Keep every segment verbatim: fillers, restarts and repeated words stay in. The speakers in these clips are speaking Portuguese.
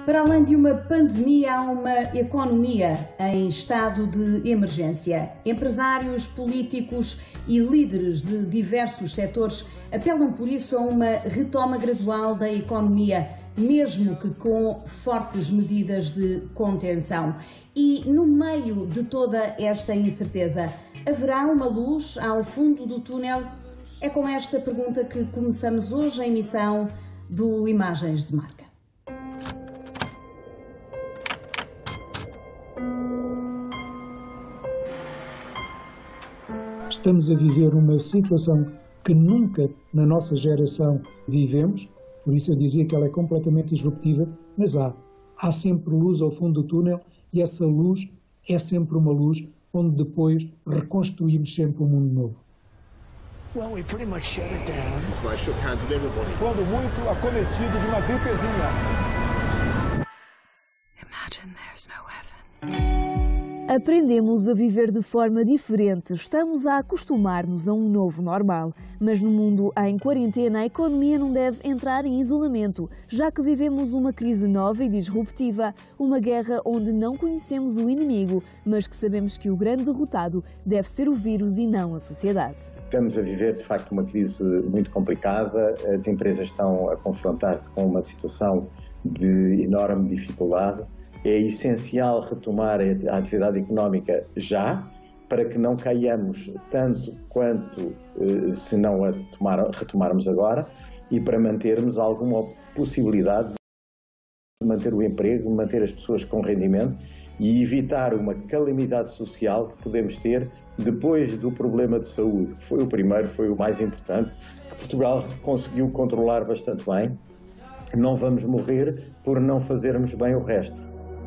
Para além de uma pandemia, há uma economia em estado de emergência. Empresários, políticos e líderes de diversos setores apelam por isso a uma retoma gradual da economia, mesmo que com fortes medidas de contenção. E no meio de toda esta incerteza, haverá uma luz ao fundo do túnel? É com esta pergunta que começamos hoje a emissão do Imagens de Marca. Estamos a viver uma situação que nunca na nossa geração vivemos, por isso eu dizia que ela é completamente disruptiva, mas há, há sempre luz ao fundo do túnel e essa luz é sempre uma luz onde depois reconstruímos sempre um mundo novo. Well, we pretty much shut it down. So I shook hands with everybody. Quando muito acometido de uma gripezinha. Imagine there's no heaven. Aprendemos a viver de forma diferente, estamos a acostumar-nos a um novo normal. Mas no mundo em quarentena, a economia não deve entrar em isolamento, já que vivemos uma crise nova e disruptiva, uma guerra onde não conhecemos o inimigo, mas que sabemos que o grande derrotado deve ser o vírus e não a sociedade. Estamos a viver, de facto, uma crise muito complicada. As empresas estão a confrontar-se com uma situação de enorme dificuldade. É essencial retomar a atividade económica já, para que não caiamos tanto quanto se não a tomar, retomarmos agora, e para mantermos alguma possibilidade de manter o emprego, manter as pessoas com rendimento e evitar uma calamidade social que podemos ter depois do problema de saúde, que foi o primeiro, foi o mais importante, que Portugal conseguiu controlar bastante bem. Não vamos morrer por não fazermos bem o resto.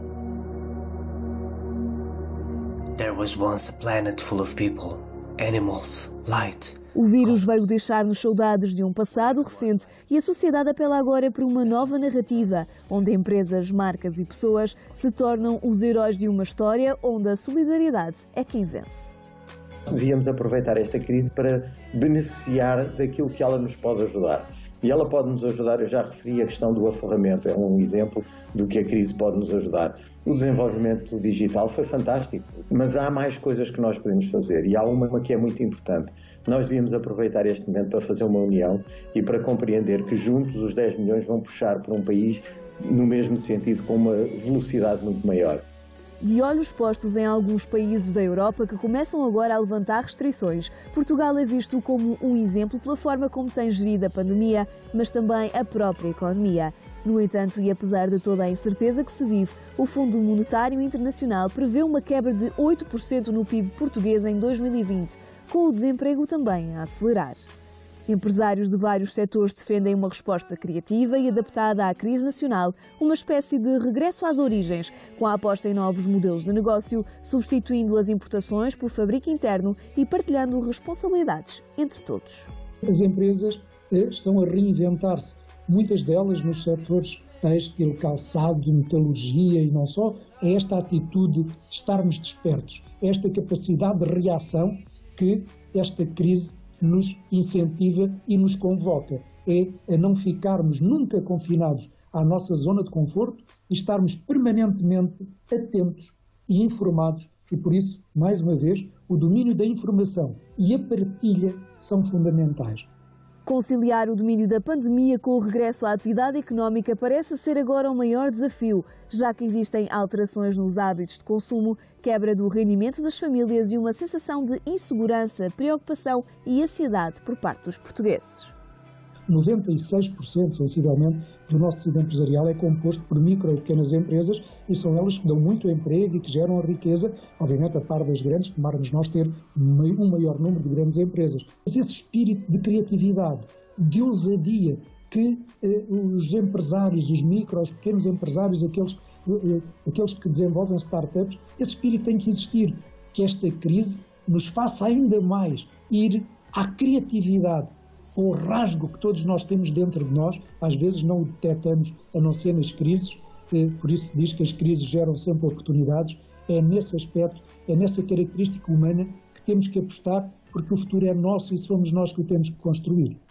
There was once a planet full of people, animals, light. O vírus veio deixar-nos saudades de um passado recente e a sociedade apela agora por uma nova narrativa, onde empresas, marcas e pessoas se tornam os heróis de uma história onde a solidariedade é quem vence. Devíamos aproveitar esta crise para beneficiar daquilo que ela nos pode ajudar. E ela pode nos ajudar, eu já referi a questão do aforramento, é um exemplo do que a crise pode nos ajudar. O desenvolvimento digital foi fantástico, mas há mais coisas que nós podemos fazer e há uma que é muito importante. Nós devíamos aproveitar este momento para fazer uma união e para compreender que juntos os dez milhões vão puxar para um país no mesmo sentido, com uma velocidade muito maior. De olhos postos em alguns países da Europa que começam agora a levantar restrições, Portugal é visto como um exemplo pela forma como tem gerido a pandemia, mas também a própria economia. No entanto, e apesar de toda a incerteza que se vive, o Fundo Monetário Internacional prevê uma quebra de oito por cento no P I B português em dois mil e vinte, com o desemprego também a acelerar. Empresários de vários setores defendem uma resposta criativa e adaptada à crise nacional, uma espécie de regresso às origens, com a aposta em novos modelos de negócio, substituindo as importações por fabrico interno e partilhando responsabilidades entre todos. As empresas estão a reinventar-se, muitas delas nos setores têxtil, calçado, metalurgia e não só. É esta atitude de estarmos despertos, esta capacidade de reação que esta crise nos incentiva e nos convoca, é a não ficarmos nunca confinados à nossa zona de conforto e estarmos permanentemente atentos e informados e, por isso, mais uma vez, o domínio da informação e a partilha são fundamentais. Conciliar o domínio da pandemia com o regresso à atividade económica parece ser agora o maior desafio, já que existem alterações nos hábitos de consumo, quebra do rendimento das famílias e uma sensação de insegurança, preocupação e ansiedade por parte dos portugueses. noventa e seis por cento, sensivelmente, do nosso tecido empresarial é composto por micro e pequenas empresas e são elas que dão muito emprego e que geram a riqueza, obviamente a par das grandes, tomarmos nós ter um maior número de grandes empresas. Mas esse espírito de criatividade, de ousadia que eh, os empresários, os micro, os pequenos empresários, aqueles, eh, aqueles que desenvolvem startups, esse espírito tem que existir, que esta crise nos faça ainda mais ir à criatividade, o rasgo que todos nós temos dentro de nós, às vezes não o detectamos a não ser nas crises, por isso se diz que as crises geram sempre oportunidades, é nesse aspecto, é nessa característica humana que temos que apostar, porque o futuro é nosso e somos nós que o temos que construir.